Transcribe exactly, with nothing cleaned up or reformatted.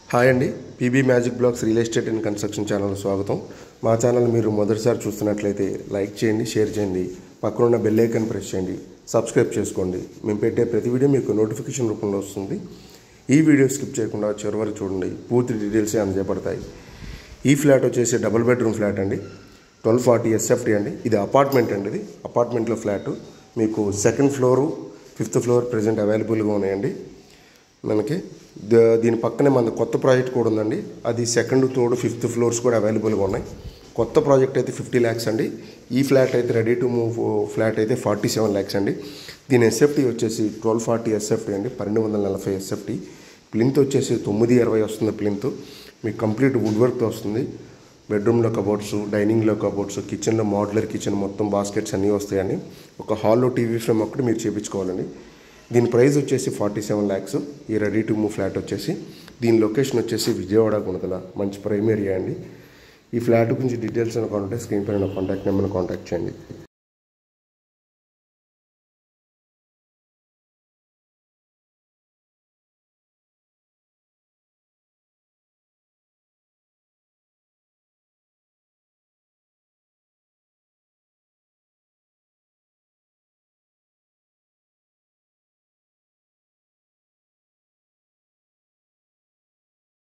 Hi అండి, PB magic blogs real estate and construction channel స్వాగతం. మా ఛానల్ మీరు మొదటిసారి చూస్తున్నట్లయితే లైక్ చేయండి, షేర్ చేయండి, పక్కనున్న బెల్ ఐకాన్ ప్రెస్ చేయండి, సబ్స్క్రైబ్ చేసుకోండి. మేము పెట్టే ప్రతి వీడియో మీకు నోటిఫికేషన్ రూపంలో వస్తుంది. ఈ వీడియో స్కిప్ చేయకుండా చివరి వరకు చూడండి, పూర్తి డీటెయిల్సే అందజేయబడతాయి. ఈ ఫ్లాట్ వచ్చేసి డబుల్ బెడ్రూమ్ ఫ్లాట్ అండి, ట్వెల్వ్ ఫార్టీ ఎస్ఎఫ్టీ అండి. ఇది అపార్ట్మెంట్ అండి. ఇది అపార్ట్మెంట్లో ఫ్లాట్ మీకు second floor, fifth floor present అవైలబుల్గా ఉన్నాయండి. మనకి దీని పక్కనే మన కొత్త ప్రాజెక్ట్ కూడా ఉందండి. అది సెకండ్, థర్డ్, ఫిఫ్త్ ఫ్లోర్స్ కూడా అవైలబుల్గా ఉన్నాయి. కొత్త ప్రాజెక్ట్ అయితే ఫిఫ్టీ ల్యాక్స్ అండి. ఈ ఫ్లాట్ అయితే రెడీ టు మూవ్ ఫ్లాట్ అయితే ఫార్టీ సెవెన్ ల్యాక్స్ అండి. దీని ఎస్ఎఫ్టీ వచ్చేసి ట్వెల్వ్ ఫార్టీ ఎస్ఎఫ్టీ అండి, పన్నెండు వందల నలభై ఎస్ఎఫ్టీ. ప్లింత్ వచ్చేసి తొమ్మిది ఇరవై వస్తుంది. ప్లింత్ మీకు కంప్లీట్ వుడ్ వర్క్తో వస్తుంది. బెడ్రూమ్లో కబోర్డ్స్, డైనింగ్లో కబోర్డ్స్, కిచెన్లో మోడ్యులర్ కిచెన్, మొత్తం బాస్కెట్స్ అన్నీ వస్తాయండి. ఒక హాల్లో టీవీ ఫ్రేమ్ ఒకటి మీరు చేయించుకోవాలండి. దీని ప్రైస్ వచ్చేసి ఫార్టీ సెవెన్ ల్యాక్స్. ఈ రెడీ టు మూవ్ ఫ్లాట్ వచ్చేసి దీని లొకేషన్ వచ్చేసి విజయవాడ గుణదల, మంచి ప్రైమ్ ఏరియా అండి. ఈ ఫ్లాట్ గురించి డీటెయిల్స్ అనుకుంటే స్క్రీన్ పైన కాంటాక్ట్ నెంబర్ని కాంటాక్ట్ చేయండి.